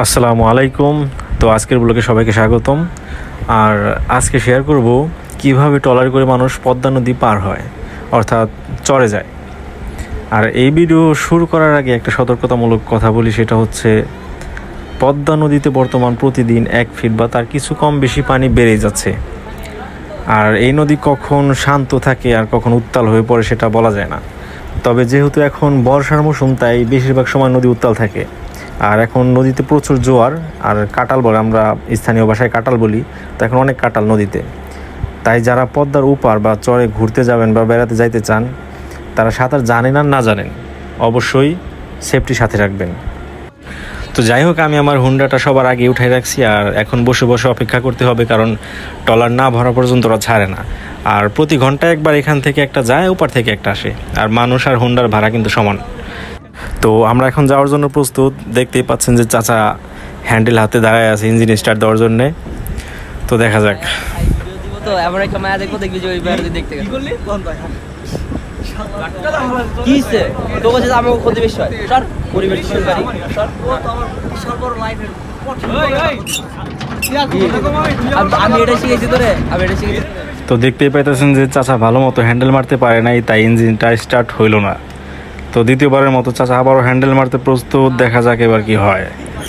আসসালামু আলাইকুম। তো আজকের ব্লগে সবাইকে স্বাগতম। আর আজকে শেয়ার করব কিভাবে ট্রলার করে মানুষ পদ্মা নদী পার হয়, অর্থাৎ চরে যায়। আর এই ভিডিও শুরু করার আগে একটা সতর্কতামূলক কথা বলি, সেটা হচ্ছে পদ্মা নদীতে বর্তমান প্রতিদিন 1 ফিট বা তার কিছু কম বেশি পানি বেড়ে যাচ্ছে। আর এই নদী কখন শান্ত থাকে আর কখন উত্তাল হয়ে পড়ে সেটা বলা যায় না। তবে যেহেতু এখন বর্ষার মৌসুম, তাই বেশিরভাগ সময় নদী উত্তাল থাকে। আর এখন নদীতে প্রচুর জোয়ার আর কাঁটাল বলে, আমরা স্থানীয় ভাষায় কাঁটাল বলি। তো এখন অনেক কাঁটাল নদীতে। তাই যারা পদ্মার উপার বা চরে ঘুরতে যাবেন বা বেড়াতে যাইতে চান, তারা সাঁতার জানেন আর না জানেন, অবশ্যই সেফটি সাথে রাখবেন। তো যাই হোক, আমি আমার হুন্ডাটা সবার আগে উঠাই রাখছি। আর এখন বসে বসে অপেক্ষা করতে হবে, কারণ ট্রলার না ভরা পর্যন্ত ওরা ছাড়ে না। আর প্রতি ঘন্টায় একবার এখান থেকে একটা যায়, ওপার থেকে একটা আসে। আর মানুষ আর হুন্ডার ভাড়া কিন্তু সমান। তো আমরা এখন যাওয়ার জন্য প্রস্তুত। দেখতেই পাচ্ছেন যে চাচা হ্যান্ডেল হাতে দাঁড়ায় আছে ইঞ্জিন স্টার্ট দেওয়ার জন্যে। তো দেখা যাক। তো এমন একটা মায়া দেখবো, দেখবি যে ওই বাইরে দেখতে গেল কিসে তো বলছে যে আমাকে ক্ষতি বেশি হয়। স্যার পরিবেশ দূষণকারী আমি এটা শিখেছি তোরে, আমি এটা শিখেছি। তো দেখতেই পাইতেছেন যে চাচা ভালো মতো হ্যান্ডেল মারতে পারে নাই, তাই ইঞ্জিনটা স্টার্ট হইল না। তো দ্বিতীয়বারের মতো চাচা আবারও হ্যান্ডেল মারতে প্রস্তুত। দেখা যাক এবার কি হয়।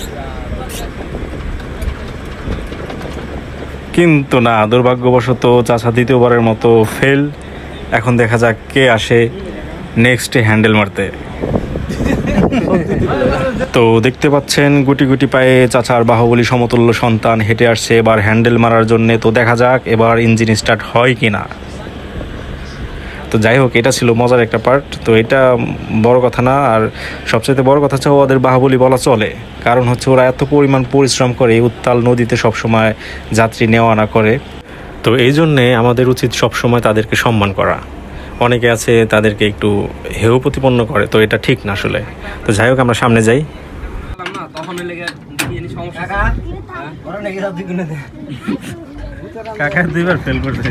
কিন্তু না, দুর্ভাগ্যবশত চাচা দ্বিতীয়বারের মতো ফেল। এখন দেখা যাক কে আসে নেক্সটে হ্যান্ডেল মারতে। তো দেখতে পাচ্ছেন গুটি গুটি পায়ে চাচার বাহুবলী সমতুল্য সন্তান হেঁটে আসছে এবার হ্যান্ডেল মারার জন্যে। তো দেখা যাক এবার ইঞ্জিন স্টার্ট হয় কি না। তো যাই হোক, এটা ছিল মজার একটা পার্ট। তো এটা বড় কথা না। আর সবচেয়ে বড় কথা হচ্ছে ওদের বাহুবলী বলা চলে, কারণ হচ্ছে ওরা এত পরিমাণ পরিশ্রম করে উত্তাল নদীতে সবসময় যাত্রী নেওয়া আনা করে। তো এই জন্যে আমাদের উচিত সবসময় তাদেরকে সম্মান করা। অনেকে আছে তাদেরকে একটু হেয় প্রতিপন্ন করে, তো এটা ঠিক না আসলে। তো যাই হোক, আমরা সামনে যাই। কাকা দুইবার ফেল করছে।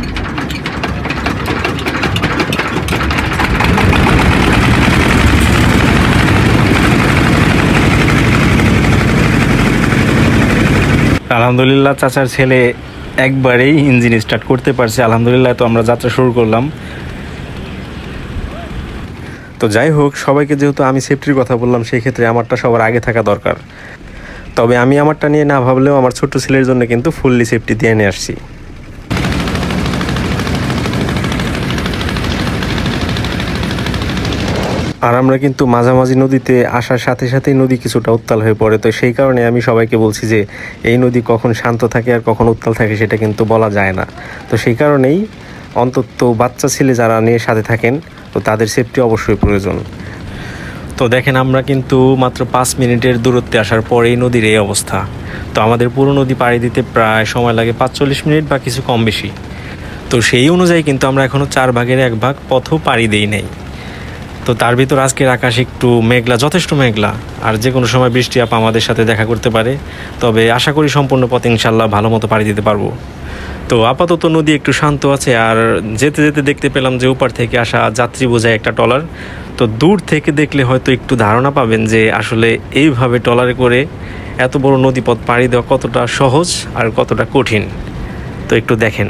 আলহামদুলিল্লাহ, চাচার ছেলে একবারেই ইঞ্জিন স্টার্ট করতে পারছে। আলহামদুলিল্লাহ। তো আমরা যাত্রা শুরু করলাম। তো যাই হোক, সবাইকে যেহেতু আমি সেফটির কথা বললাম, সেই ক্ষেত্রে আমারটা সবার আগে থাকা দরকার। তবে আমি আমারটা নিয়ে না ভাবলেও আমার ছোট্ট ছেলের জন্য কিন্তু ফুললি সেফটি দিয়ে নিয়ে আসছি। আর আমরা কিন্তু মাঝামাঝি নদীতে আসার সাথে সাথেই নদী কিছুটা উত্তাল হয়ে পড়ে। তো সেই কারণে আমি সবাইকে বলছি যে এই নদী কখন শান্ত থাকে আর কখন উত্তাল থাকে সেটা কিন্তু বলা যায় না। তো সেই কারণেই অন্তত বাচ্চা ছেলে যারা নিয়ে সাথে থাকেন, তো তাদের সেফটি অবশ্যই প্রয়োজন। তো দেখেন, আমরা কিন্তু মাত্র 5 মিনিটের দূরত্বে আসার পরেই নদীর এই অবস্থা। তো আমাদের পুরো নদী পাড়ি দিতে প্রায় সময় লাগে 45 মিনিট বা কিছু কম বেশি। তো সেই অনুযায়ী কিন্তু আমরা এখনও 4 ভাগের 1 ভাগ পথও পাড়ি দিই নেই। তো তার ভিতর আজকের আকাশ একটু মেঘলা, যথেষ্ট মেঘলা। আর যে কোনো সময় বৃষ্টি আপা আমাদের সাথে দেখা করতে পারে। তবে আশা করি সম্পূর্ণ পথ ইনশাল্লাহ ভালো মতো পাড়ি দিতে পারবো। তো আপাতত নদী একটু শান্ত আছে। আর যেতে যেতে দেখতে পেলাম যে ওপার থেকে আসা যাত্রী বোঝায় একটা ট্রলার। তো দূর থেকে দেখলে হয়তো একটু ধারণা পাবেন যে আসলে এইভাবে ট্রলারে করে এত বড় নদীপথ পাড়ি দেওয়া কতটা সহজ আর কতটা কঠিন। তো একটু দেখেন।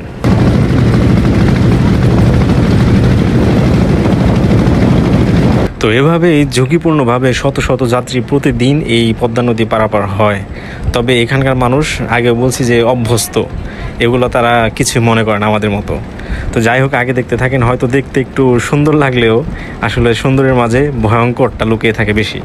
তো এভাবেই ঝুঁকিপূর্ণভাবে শত শত যাত্রী প্রতিদিন এই পদ্মা নদী পারাপার হয়। তবে এখানকার মানুষ, আগে বলছি যে অভ্যস্ত, এগুলো তারা কিছু মনে করে না আমাদের মতো। তো যাই হোক, আগে দেখতে থাকেন। হয়তো দেখতে একটু সুন্দর লাগলেও আসলে সুন্দরের মাঝে ভয়ঙ্করটা লুকিয়ে থাকে বেশি।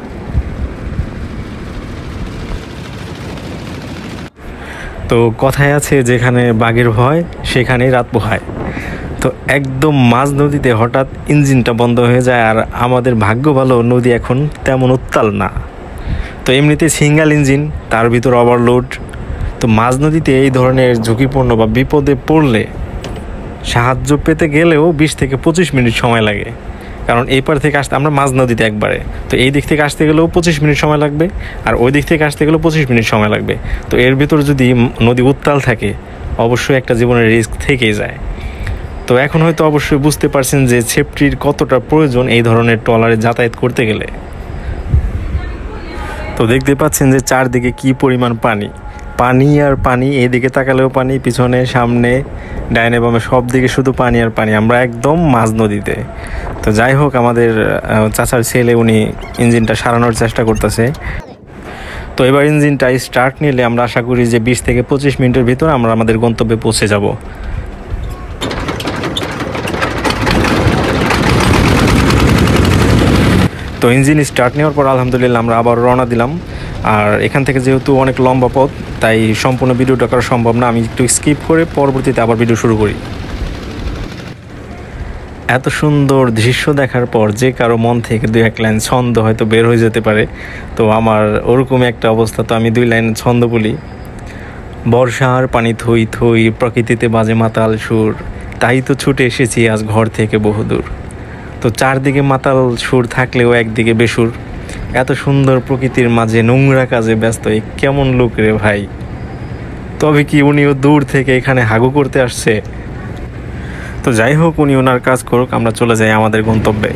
তো কথায় আছে, যেখানে বাঘের ভয় সেখানেই রাত পোহায়। তো একদম মাঝ নদীতে হঠাৎ ইঞ্জিনটা বন্ধ হয়ে যায়। আর আমাদের ভাগ্য ভালো, নদী এখন তেমন উত্তাল না। তো এমনিতে সিঙ্গেল ইঞ্জিন, তার ভিতর ওভারলোড। তো মাঝ নদীতে এই ধরনের ঝুঁকিপূর্ণ বা বিপদে পড়লে সাহায্য পেতে গেলেও 20 থেকে 25 মিনিট সময় লাগে। কারণ এই পার থেকে আসতে, আমরা মাঝ নদীতে একবারে, তো এই দিক থেকে আসতে গেলেও 25 মিনিট সময় লাগবে, আর ওই দিক থেকে আসতে গেলেও 25 মিনিট সময় লাগবে। তো এর ভিতর যদি নদী উত্তাল থাকে, অবশ্যই একটা জীবনের রিস্ক থেকেই যায়। তো এখন হয়তো অবশ্যই বুঝতে পারছেন যে সেফটির কতটা প্রয়োজন এই ধরনের ট্রলারে যাতায়াত করতে গেলে। তো দেখতে পাচ্ছেন যে চারদিকে কি পরিমাণ পানি, পানি আর পানি, এইদিকে তাকালেও পানি, পিছনে সামনে ডাইনে বামে সব দিকে শুধু পানি আর পানি। আমরা একদম মাঝ নদীতে। তো যাই হোক, আমাদের চাচার ছেলে উনি ইঞ্জিনটা সারানোর চেষ্টা করতেছে। তো এবার ইঞ্জিনটা স্টার্ট নিলে আমরা আশা করি যে 20 থেকে 25 মিনিটের ভিতর আমরা আমাদের গন্তব্যে পৌঁছে যাব। তো ইঞ্জিন স্টার্ট নেওয়ার পর আলহামদুলিল্লাহ আমরা আবার রওনা দিলাম। আর এখান থেকে যেহেতু অনেক লম্বা পথ, তাই সম্পূর্ণ ভিডিওটা করা সম্ভব না, আমি একটু স্কিপ করে পরবর্তীতে আবার ভিডিও শুরু করি। এত সুন্দর দৃশ্য দেখার পর যে কারো মন থেকে 2-1 লাইন ছন্দ হয়তো বের হয়ে যেতে পারে। তো আমার ওরকমই একটা অবস্থা। তো আমি 2 লাইন ছন্দ বলি। বর্ষার পানি থই থই, প্রকৃতিতে বাজে মাতাল সুর, তাই তো ছুটে এসেছি আজ ঘর থেকে বহুদূর। তো চারদিকে মাতাল সুর থাকলেও একদিকে বেসুর, এত সুন্দর প্রকৃতির মাঝে নোংরা কাজে ব্যস্ত, এই কেমন লোক রে ভাই। তবে কি উনিও দূর থেকে এখানে হাগু করতে আসছে? তো যাই হোক, উনি ওনার কাজ করুক, আমরা চলে যাই আমাদের গন্তব্যে।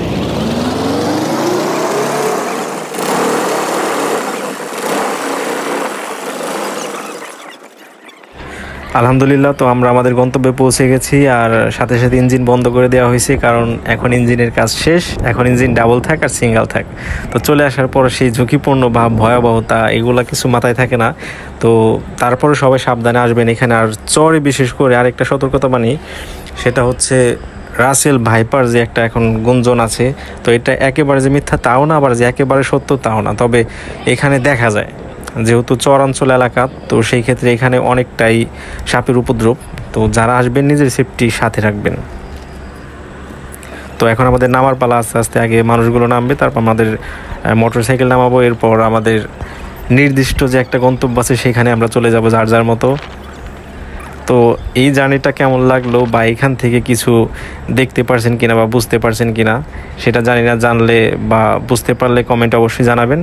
আলহামদুলিল্লাহ, তো আমরা আমাদের গন্তব্যে পৌঁছে গেছি। আর সাথে সাথে ইঞ্জিন বন্ধ করে দেওয়া হয়েছে, কারণ এখন ইঞ্জিনের কাজ শেষ। এখন ইঞ্জিন ডাবল থাক আর সিঙ্গেল থাক। তো চলে আসার পর সেই ঝুঁকিপূর্ণ বা ভয়াবহতা এগুলা কিছু মাথায় থাকে না। তো তারপরে সবাই সাবধানে আসবেন এখানে। আর চরে বিশেষ করে আরেকটা সতর্কতা বাণী, সেটা হচ্ছে রাসেল ভাইপার যে একটা এখন গুঞ্জন আছে। তো এটা একেবারে যে মিথ্যা তাও না, আবার যে একেবারে সত্য তাও না, তবে এখানে দেখা যায় যেহেতু চরাঞ্চল এলাকা, তো সেই ক্ষেত্রে এখানে অনেকটাই সাপের উপদ্রব। তো যারা আসবেন নিজের সেফটি সাথে রাখবেন। তো এখন আমাদের নামার পালা। আস্তে আস্তে আগে মানুষগুলো নামবে, তারপর আমাদের মোটরসাইকেল নামাবো। এরপর আমাদের নির্দিষ্ট যে একটা গন্তব্য আছে সেখানে আমরা চলে যাব যার যার মতো। তো এই জার্নিটা কেমন লাগলো বা এখান থেকে কিছু দেখতে পারছেন কিনা বা বুঝতে পারছেন কিনা সেটা জানি না, জানলে বা বুঝতে পারলে কমেন্ট অবশ্যই জানাবেন।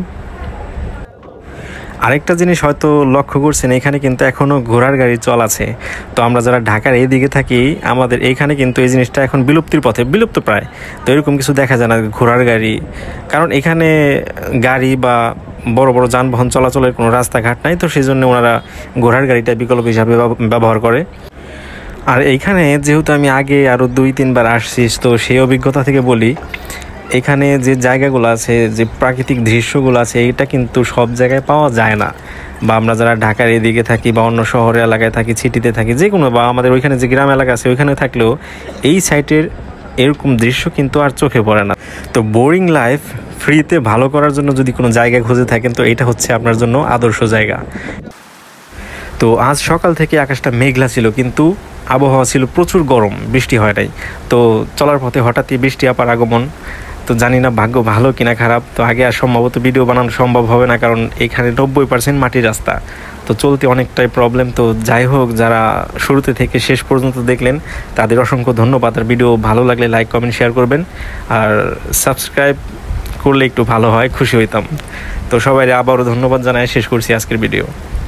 আরেকটা জিনিস হয়তো লক্ষ্য করছেন, এখানে কিন্তু এখনও ঘোড়ার গাড়ি চল আছে। তো আমরা যারা ঢাকার এই দিকে থাকি, আমাদের এইখানে কিন্তু এই জিনিসটা এখন বিলুপ্তির পথে, বিলুপ্ত প্রায়। তো এরকম কিছু দেখা যায় না ঘোড়ার গাড়ি, কারণ এখানে গাড়ি বা বড় বড় যানবাহন চলাচলের কোনো রাস্তাঘাট নাই। তো সেই জন্য ওনারা ঘোড়ার গাড়িটা বিকল্প হিসাবে ব্যবহার করে। আর এইখানে যেহেতু আমি আগে আরও 2-3 বার আসছি, তো সেই অভিজ্ঞতা থেকে বলি, এখানে যে জায়গাগুলো আছে, যে প্রাকৃতিক দৃশ্যগুলো আছে, এটা কিন্তু সব জায়গায় পাওয়া যায় না। বা আমরা যারা ঢাকার এদিকে থাকি বা অন্য শহরের এলাকায় থাকি, সিটিতে থাকি, যে কোনো, বা আমাদের ওইখানে যে গ্রাম এলাকা আছে ওইখানে থাকলেও এই সাইটের এরকম দৃশ্য কিন্তু আর চোখে পড়ে না। তো বোরিং লাইফ ফ্রিতে ভালো করার জন্য যদি কোনো জায়গা খুঁজে থাকেন, তো এটা হচ্ছে আপনার জন্য আদর্শ জায়গা। তো আজ সকাল থেকে আকাশটা মেঘলা ছিল, কিন্তু আবহাওয়া ছিল প্রচুর গরম, বৃষ্টি হয় নাই। তো চলার পথে হঠাৎই বৃষ্টি আপার আগমন। তো জানি না ভাগ্য ভালো কিনা খারাপ। তো আগে আর সম্ভবত ভিডিও বানানো সম্ভব হবে না, কারণ এখানে 90% মাটির রাস্তা, তো চলতে অনেকটাই প্রবলেম। তো যাই হোক, যারা শুরুতে থেকে শেষ পর্যন্ত দেখলেন তাদের অসংখ্য ধন্যবাদ। আর ভিডিও ভালো লাগলে লাইক কমেন্ট শেয়ার করবেন, আর সাবস্ক্রাইব করলে একটু ভালো হয়, খুশি হইতাম। তো সবাই আবারও ধন্যবাদ জানাই শেষ করছি আজকের ভিডিও।